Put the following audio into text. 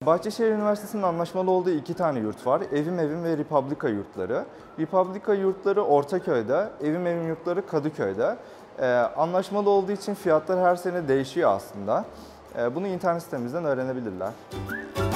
Bahçeşehir Üniversitesi'nin anlaşmalı olduğu 2 tane yurt var. Evim Evim ve Republika yurtları. Republika yurtları Ortaköy'de, Evim Evim yurtları Kadıköy'de. Anlaşmalı olduğu için fiyatlar her sene değişiyor aslında. Bunu internet sitemizden öğrenebilirler.